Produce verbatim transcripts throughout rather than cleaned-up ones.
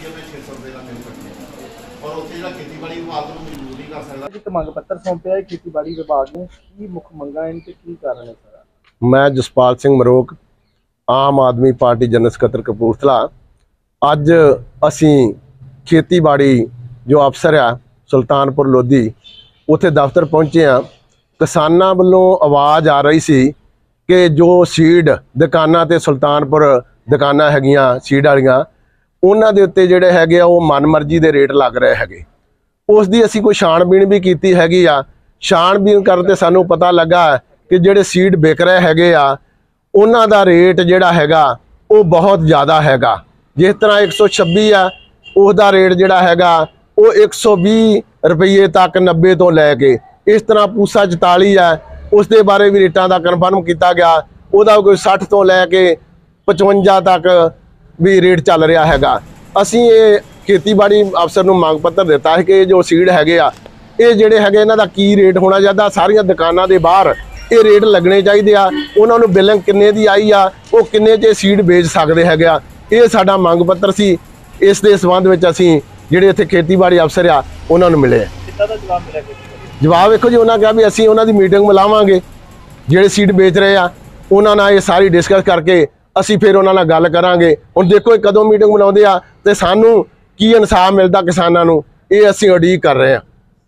ਸਕਦੀ ਹੈ ਮੈਂ ਛੇ ਸੌ ਰੁਪਏ ਦਾ ਬਿੱਲ ਕੱਟਿਆ ਔਰ ਉੱਥੇ ਜਿਹੜਾ ਖੇਤੀਬਾੜੀ ਵਿਭਾਗ ਨੂੰ ਮਜ਼ਬੂਰ ਨਹੀਂ ਕਰ ਸਕਦਾ। ਇੱਕ ਮੰਗ ਪੱਤਰ ਸੌਂਪਿਆ ਹੈ ਖੇਤੀਬਾੜੀ ਵਿਭਾਗ ਨੂੰ, ਕੀ ਮੁੱਖ ਮੰਗਾਂ ਹਨ ਤੇ ਕੀ ਕਾਰਨ ਹੈ ਸਾਰਾ? मैं जसपाल सिंह मरोक, आम आदमी पार्टी जनरल सकत्तर कपूरथला। अज असी खेतीबाड़ी जो अफसर आ सुल्तानपुर लोधी उत्थे दफ्तर पहुँचे हाँ। किसानां वल्लों आवाज़ आ रही सी कि जो सीड दुकानां ते सुल्तानपुर दुकानां हैगियां सीड वालियां उन्हां दे उत्ते जिहड़े हैगे आ ओह मनमर्जी दे रेट लग रहे हैगे। उस दी असी कोई छाणबीण भी कीती हैगी आ। छाणबीण करन ते सानूं पता लगा कि ਜਿਹੜੇ सीड विक रहे हैगे आ उन्हां दा रेट जिहड़ा हैगा वो बहुत ज़्यादा हैगा। जिस तरह एक सौ छब्बी आ उसका रेट जिहड़ा हैगा वो एक सौ भी रुपये तक नब्बे तो लैके इस तरह पूसा चौताली है उस दे बारे भी रेटां दा कन्फर्म किया गया। उसका कोई सठ तो लैके पचवंजा तक भी रेट चल रहा हैगा। असीं ये खेतीबाड़ी अफसर नूं मंग पत्र दिता है कि जो सीड हैगे आ ये जिहड़े हैगे इन्हां दा की रेट होना चाहिए। सारियां दुकानां दे बाहर ये रेट लगने चाहिए आ। उन्होंने बिलिंग किन्ने दी आई आ वो किन्ने च सीड बेच सकते हैं। ये साडा मंग पत्र सी। इस दे संबंध में असीं जिहड़े इत्थे खेतीबाड़ी अफसर आ उन्होंने मिले जवाब वेखो जी। उन्होंने कहा भी असीं उन्हां दी मीटिंग बुलावांगे जिहड़े सीड बेच रहे आ उन्हां नाल ये सारी डिस्कस करके असीं फिर उन्हां नाल गल करांगे। हुण देखो कदों मीटिंग बुलाउंदे आ ते सानूं की इंसाफ मिलदा किसानां नूं ये असीं उडीक कर रहे हैं।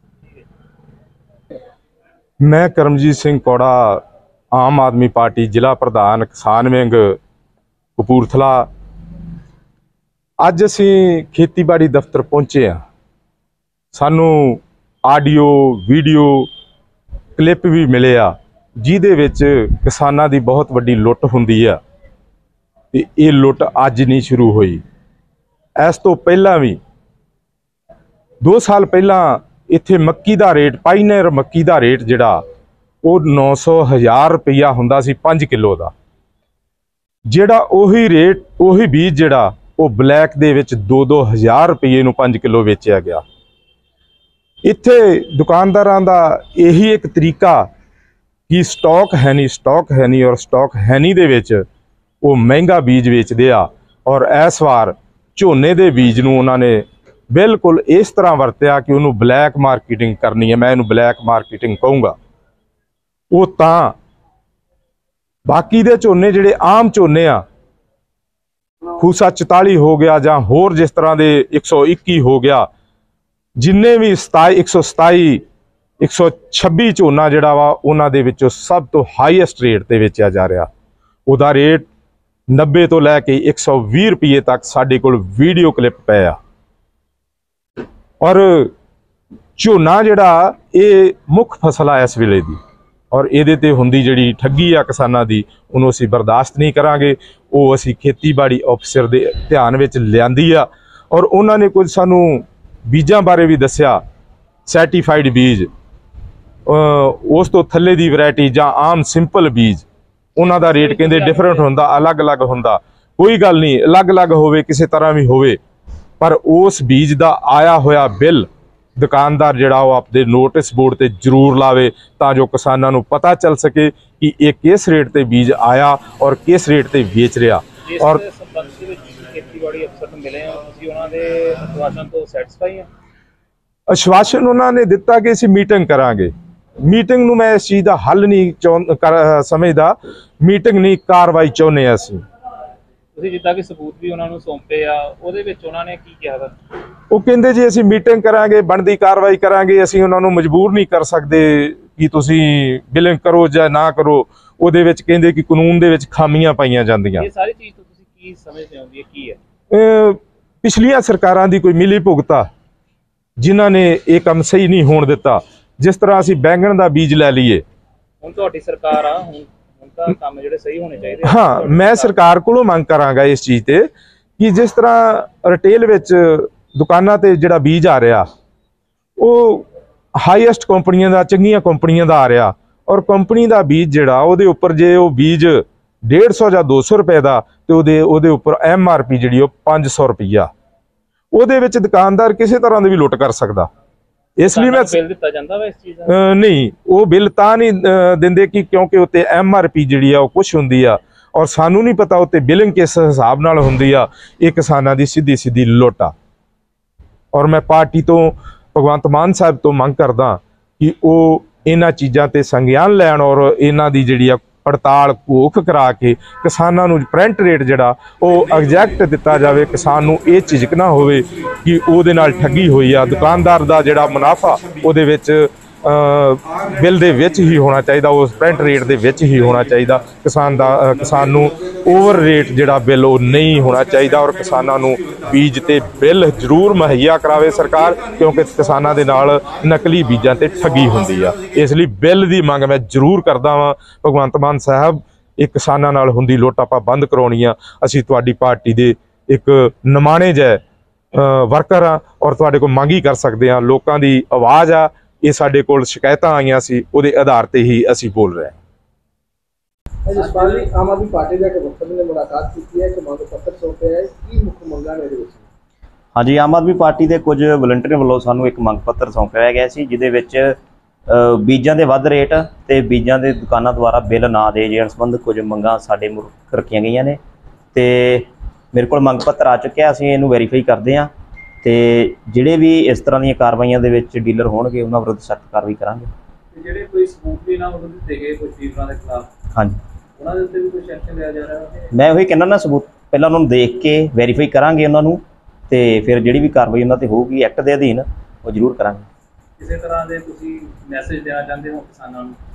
मैं करमजीत सिंह कौड़ा, आम आदमी पार्टी जिला प्रधान किसान विंग कपूरथला। अज असी खेतीबाड़ी दफ्तर पहुँचे हाँ। सानू आडियो वीडियो क्लिप भी मिले आ जिहदे विच किसानां दी बहुत वड्डी लुट हुंदी आ ते ये लुट अज नहीं शुरू हुई। इस तो पहला भी दो साल पहला इत्थे मक्की दा रेट पाइनर मक्की दा रेट जिहड़ा वो नौ सौ हज़ार रुपया हुंदा सी पाँच किलो दा। जिहड़ा उही रेट उही बीज जिहड़ा वो ब्लैक दे विच दो दो हज़ार रुपये नूं पाँच किलो बेचिया गया। इत्थे दुकानदारां दा यही एक तरीका कि स्टॉक है नहीं स्टॉक है नहीं और स्टॉक है नहीं दे विच वो महंगा बीज बेचदे आ और इस वार झोने दे बीज नूं उन्हां ने बिल्कुल इस तरह वरत्या कि उन्होंने ब्लैक मार्केटिंग करनी है। मैं इन्हूं ब्लैक मार्केटिंग कहूँगा। वो तां बाकी दे झोने जिहड़े आम झोने आ फूसा चौताली हो गया जां होर जिस तरह दे एक सौ इक्की हो गया जिन्ने भी सताई एक सौ सताई एक सौ छब्बी झोना जिहड़ा वा उन्हां दे विचों सब तो हाईएस्ट रेट ते बेचिया जा रहा। उहदा रेट नब्बे तो लैके एक सौ भी रुपये तक साडे कोल वीडियो क्लिप पे आ। और झोना जिहड़ा ये मुख फसल आ इस वेले दी और इहदे ते हुंदी जिहड़ी ठगी आ किसानां दी उहनूं असीं बर्दाश्त नहीं करांगे। वो असीं खेतीबाड़ी अफसर दे ध्यान विच लिआंदी आ और उन्हां ने कुछ सानूं बीजां बारे भी दस्सिया। सर्टिफाइड बीज उस तो थल्ले दी वैरायटी जां आम सिंपल बीज उन्हां दा रेट कहंदे डिफरेंट हुंदा अलग अलग हुंदा। कोई गल नहीं अलग अलग होवे किसी तरह भी होवे पर उस बीज का आया होया बिल दुकानदार जिहड़ा वो अपने नोटिस बोर्ड ते जरूर लावे तां जो किसानां नूं पता चल सके कि ये किस रेट ते बीज आया और किस रेट ते बेच रहा। और खेतीबाड़ी अफसर नूं मिले हो तुसीं उन्हां दे आश्वासन तो सैटिस्फाई हैं? आश्वासन उन्होंने दिता कि असीं मीटिंग करांगे। मीटिंग नूं मैं इस चीज़ का हल नहीं चाह कर समझदा। मीटिंग नहीं कार्रवाई चाहुंदे असीं। ਤੁਸੀਂ ਜਿੱਦਾਂ ਕਿ ਸਬੂਤ ਵੀ ਉਹਨਾਂ ਨੂੰ ਸੌਂਪੇ ਆ ਉਹਦੇ ਵਿੱਚ ਉਹਨਾਂ ਨੇ ਕੀ ਕਿਹਾ ਵਾ? ਉਹ ਕਹਿੰਦੇ ਜੀ ਅਸੀਂ ਮੀਟਿੰਗ ਕਰਾਂਗੇ ਬਣਦੀ ਕਾਰਵਾਈ ਕਰਾਂਗੇ। ਅਸੀਂ ਉਹਨਾਂ ਨੂੰ ਮਜਬੂਰ ਨਹੀਂ ਕਰ ਸਕਦੇ ਕਿ ਤੁਸੀਂ ਬਿਲਿੰਗ ਕਰੋ ਜਾਂ ਨਾ ਕਰੋ। ਉਹਦੇ ਵਿੱਚ ਕਹਿੰਦੇ ਕਿ ਕਾਨੂੰਨ ਦੇ ਵਿੱਚ ਖਾਮੀਆਂ ਪਾਈਆਂ ਜਾਂਦੀਆਂ। ਇਹ ਸਾਰੀ ਚੀਜ਼ ਤੋਂ ਤੁਸੀਂ ਕੀ ਸਮਝਦੇ ਹੋ ਇਹ ਕੀ ਹੈ? ਪਿਛਲੀਆਂ ਸਰਕਾਰਾਂ ਦੀ ਕੋਈ ਮਿਲੀ ਭੁਗਤਾ ਜਿਨ੍ਹਾਂ ਨੇ ਇਹ ਕੰਮ ਸਹੀ ਨਹੀਂ ਹੋਣ ਦਿੱਤਾ। ਜਿਸ ਤਰ੍ਹਾਂ ਅਸੀਂ ਬੈਂਗਣ ਦਾ ਬੀਜ ਲੈ ਲਈਏ ਹੁਣ ਤੁਹਾਡੀ ਸਰਕਾਰ ਆ ਹੁਣ काम जिहड़े सही होने चाहिए। हाँ मैं सरकार कोलों मंग करांगा इस चीज़ ते कि जिस तरह रिटेल विच दुकानां ते जिहड़ा बीज आ रहा वो हाईएस्ट कंपनियां दा चंगियां कंपनियां दा आ रहा और कंपनी दा बीज जिहड़ा उहदे उपर जे वो बीज डेढ़ सौ जां दो सौ रुपए दा ते उहदे उहदे उपर एम आर पी जिहड़ी पाँच सौ रुपया उहदे विच दुकानदार किसी तरह दी भी लुट कर सकदा। इसलिए मैं बिल दिता जांदा वा इस चीज़ दा नहीं वो बिल तां नहीं दिंदे कि क्योंकि उत्ते एम आर पी जिहड़ी आ कुछ हुंदी आ और सानू नहीं पता उत्ते बिलिंग किस हिसाब नाल हुंदी आ। ये किसानां दी सीधी सीधी लुट आ। ਔਰ ਮੈਂ ਪਾਰਟੀ ਤੋਂ ਭਗਵੰਤ ਮਾਨ ਸਾਹਿਬ ਤੋਂ ਮੰਗ ਕਰਦਾ ਕਿ ਉਹ ਇਹਨਾਂ ਚੀਜ਼ਾਂ ਤੇ ਸੰਗਿਆਨ ਲੈਣ ਔਰ ਇਹਨਾਂ ਦੀ ਜਿਹੜੀ ਆ ਪੜਤਾਲ ਘੋਖ ਕਰਾ ਕੇ ਕਿਸਾਨਾਂ ਨੂੰ ਪ੍ਰੈਂਟ ਰੇਟ ਜਿਹੜਾ ਉਹ ਐਗਜ਼ੈਕਟ ਦਿੱਤਾ ਜਾਵੇ। ਕਿਸਾਨ ਨੂੰ ਇਹ ਝਿਜਕ ਨਾ ਹੋਵੇ ਕਿ ਉਹਦੇ ਨਾਲ ਠੱਗੀ ਹੋਈ ਆ। ਦੁਕਾਨਦਾਰ ਦਾ ਜਿਹੜਾ ਮੁਨਾਫਾ ਉਹਦੇ ਵਿੱਚ ਬਿੱਲ ਦੇ ਵਿੱਚ ਹੀ ਹੋਣਾ ਚਾਹੀਦਾ, ਉਸ ਪ੍ਰੈਂਟ ਰੇਟ ਦੇ ਵਿੱਚ ਹੀ ਹੋਣਾ ਚਾਹੀਦਾ। ਕਿਸਾਨ ਦਾ ਕਿਸਾਨ ਨੂੰ ਓਵਰ ਰੇਟ ਜਿਹੜਾ ਬਿੱਲ ਉਹ ਨਹੀਂ ਹੋਣਾ ਚਾਹੀਦਾ ਔਰ ਕਿਸਾਨਾਂ ਨੂੰ ਬੀਜ ਤੇ ਬਿੱਲ ਜ਼ਰੂਰ ਮੁਹੱਈਆ ਕਰਾਵੇ ਸਰਕਾਰ, ਕਿਉਂਕਿ ਕਿਸਾਨਾਂ ਦੇ ਨਾਲ ਨਕਲੀ ਬੀਜਾਂ ਤੇ ਠੱਗੀ ਹੁੰਦੀ ਆ। ਇਸ ਲਈ ਬਿੱਲ ਦੀ ਮੰਗ ਮੈਂ ਜ਼ਰੂਰ ਕਰਦਾ ਵਾਂ। ਭਗਵੰਤ ਮਾਨ ਸਾਹਿਬ, ਇਹ ਕਿਸਾਨਾਂ ਨਾਲ ਹੁੰਦੀ ਲੁੱਟ ਆਪਾਂ ਬੰਦ ਕਰਾਉਣੀ ਆ। ਅਸੀਂ ਤੁਹਾਡੀ ਪਾਰਟੀ ਦੇ ਇੱਕ ਨਿਮਾਣੇ ਜਿਹੇ ਵਰਕਰ ਆ ਔਰ ਤੁਹਾਡੇ ਕੋਲ ਮੰਗ ਹੀ ਕਰ ਸਕਦੇ ਹਾਂ। ਲੋਕਾਂ ਦੀ ਆਵਾਜ਼ ਆ, ਇਹ ਸਾਡੇ ਕੋਲ ਸ਼ਿਕਾਇਤਾਂ ਆਈਆਂ ਸੀ, ਉਹਦੇ ਆਧਾਰ ਤੇ ਹੀ ਅਸੀਂ ਬੋਲ ਰਹੇ ਹਾਂ। ਜਸਪਾਲ ਜੀ, ਆਮ ਆਦਮੀ ਪਾਰਟੀ ਦੇ ਵਫਦ ਨੇ ਮੁਲਾਕਾਤ ਕੀਤੀ ਹੈ, ਇੱਕ ਮੰਗ ਪੱਤਰ ਸੌਂਪਿਆ ਹੈ, ਕੀ ਮੁੱਖ ਮੰਗਾਂ ਨੇ ਇਹਦੇ ਵਿੱਚ? ਹਾਂਜੀ, ਆਮ ਆਦਮੀ ਪਾਰਟੀ ਦੇ ਕੁਝ ਵਲੰਟੀਅਰਾਂ ਵੱਲੋਂ ਸਾਨੂੰ ਇੱਕ ਮੰਗ ਪੱਤਰ ਸੌਂਪਿਆ ਗਿਆ ਸੀ, ਜਿਹਦੇ ਵਿੱਚ ਬੀਜਾਂ ਦੇ ਵੱਧ ਰੇਟ ਤੇ ਬੀਜਾਂ ਦੇ ਦੁਕਾਨਾਂ ਦੁਆਰਾ ਬਿੱਲ ਨਾ ਦੇ ਜਾਣ ਸੰਬੰਧ ਕੁਝ ਮੰਗਾਂ ਸਾਡੇ ਮੁੱਖ ਰੱਖੀਆਂ ਗਈਆਂ ਨੇ ਤੇ ਮੇਰੇ ਕੋਲ ਮੰਗ ਪੱਤਰ ਆ ਚੁੱਕਿਆ। ਅਸੀਂ ਇਹਨੂੰ ਵੈਰੀਫਾਈ ਕਰਦੇ ਹਾਂ ਤੇ ਜਿਹੜੇ ਵੀ ਇਸ ਤਰ੍ਹਾਂ ਦੀਆਂ ਕਾਰਵਾਈਆਂ ਦੇ ਵਿੱਚ ਡੀਲਰ ਹੋਣਗੇ ਉਹਨਾਂ ਵਿਰੁੱਧ ਸਖਤ ਕਾਰਵਾਈ ਕਰਾਂਗੇ। ਜਿਹੜੇ ਕੋਈ ਸਬੂਤ ਵੀ ਨਾ ਉਹਨਾਂ ਦਿੱਤੇ ਗਏ ਕੋਈ ਡੀਲਰਾਂ ਦੇ ਖਿਲਾਫ, ਹਾਂਜੀ, ਉਹਨਾਂ ਦੇ ਉੱਤੇ ਵੀ ਕੋਈ ਐਕਸ਼ਨ ਲਿਆ ਜਾ ਰਿਹਾ ਹੈ? ਮੈਂ ਉਹੀ ਕਹਿੰਦਾ ਨਾ, ਸਬੂਤ ਪਹਿਲਾਂ ਉਹਨਾਂ ਨੂੰ ਦੇਖ ਕੇ ਵੈਰੀਫਾਈ ਕਰਾਂਗੇ ਉਹਨਾਂ ਨੂੰ ਤੇ ਫਿਰ ਜਿਹੜੀ ਵੀ ਕਾਰਵਾਈ ਉਹਨਾਂ ਤੇ ਹੋਊਗੀ ਐਕਟ ਦੇ ਅਧੀਨ ਉਹ ਜ਼ਰੂਰ ਕਰਾਂਗੇ। ਕਿਸੇ ਤਰ੍ਹਾਂ ਦੇ ਤੁਸੀਂ ਮੈਸੇਜ ਦੇਣਾ ਚਾਹੁੰਦੇ ਹੋ ਕਿਸਾਨਾਂ ਨੂੰ?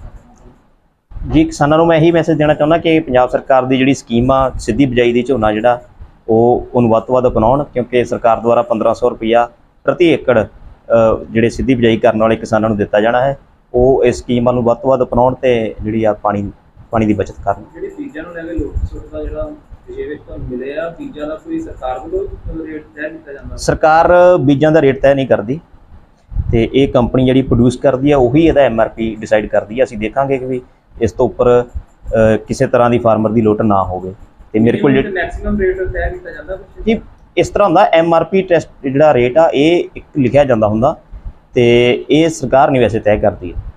ਜੀ, ਕਿਸਾਨਾਂ ਨੂੰ ਮੈਂ ਇਹੀ ਮੈਸੇਜ ਦੇਣਾ ਚਾਹੁੰਦਾ ਕਿ ਪੰਜਾਬ ਸਰਕਾਰ ਦੀ ਜਿਹੜੀ ਸਕੀਮ ਆ ਸਿੱਧੀ ਬਿਜਾਈ ਦੀ ਝੋਨਾ ਜਿਹੜਾ ਉਹ ਉਹਨੂੰ ਵੱਧ ਤੋਂ ਵੱਧ ਅਪਣਾਉਣ, ਕਿਉਂਕਿ ਸਰਕਾਰ ਦੁਆਰਾ ਪੰਦਰਾਂ ਸੌ ਰੁਪਈਆ ਪ੍ਰਤੀ ਏਕੜ ਜਿਹੜੇ ਸਿੱਧੀ ਬਿਜਾਈ ਕਰਨ ਵਾਲੇ ਕਿਸਾਨਾਂ ਨੂੰ ਦਿੱਤਾ ਜਾਣਾ ਹੈ। ਉਹ ਇਸ ਸਕੀਮਾਂ ਨੂੰ ਵੱਧ ਤੋਂ ਵੱਧ ਅਪਣਾਉਣ ਤੇ ਜਿਹੜੀ ਆ ਪਾਣੀ ਪਾਣੀ ਦੀ ਬਚਤ ਕਰਨ। ਜਿਹੜੀ ਬੀਜਾਂ ਨੂੰ ਲੈ ਕੇ ਲੋਕ ਸੁੱਟ ਦਾ ਜਿਹੜਾ ਵਿੱਚ ਤੁਹਾਨੂੰ ਮਿਲਿਆ, ਬੀਜਾਂ ਦਾ ਕੋਈ ਸਰਕਾਰ ਵੱਲੋਂ ਰੇਟ ਤੈਅ ਕੀਤਾ ਜਾਂਦਾ? ਸਰਕਾਰ ਬੀਜਾਂ ਦਾ ਰੇਟ ਤੈਅ ਨਹੀਂ ਕਰਦੀ ਤੇ ਇਹ ਕੰਪਨੀ ਜਿਹੜੀ ਪ੍ਰੋਡਿਊਸ ਕਰਦੀ ਆ ਉਹੀ ਇਹਦਾ ਐਮ ਆਰ ਪੀ ਡਿਸਾਈਡ ਕਰਦੀ ਆ। ਅਸੀਂ ਦੇਖਾਂਗੇ ਕਿ ਵੀ ਇਸ ਤੋਂ ਉੱਪਰ ਕਿਸੇ ਤਰ੍ਹਾਂ ਦੀ ਫਾਰਮਰ ਦੀ ਲੁੱਟ ਨਾ ਹੋਵੇ। ਤੇ ਮੇਰੇ ਕੋਲ ਮੈਕਸਿਮਮ ਰੇਟ ਤੈਅ ਕੀਤਾ ਜਾਂਦਾ ਜੀ, ਇਸ ਤਰ੍ਹਾਂ ਹੁੰਦਾ ਐਮ ਆਰ ਪੀ ਟੈਸਟ ਜਿਹੜਾ ਰੇਟ ਆ ਇਹ ਇੱਕ ਲਿਖਿਆ ਜਾਂਦਾ ਹੁੰਦਾ ਤੇ ਇਹ ਸਰਕਾਰ ਨਹੀਂ ਵੈਸੇ ਤੈਅ ਕਰਦੀ ਹੈ।